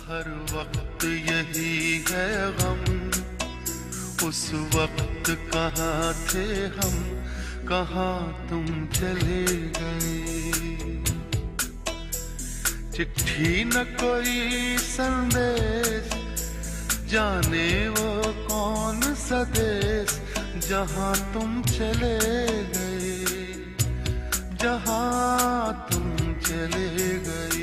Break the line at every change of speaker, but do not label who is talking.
हर वक्त यही है गम, उस वक्त कहाँ थे हम, कहाँ तुम चले गए। चिट्ठी न कोई संदेश, जाने वो कौन सा देश, जहाँ तुम चले गए, जहाँ तुम चले गए।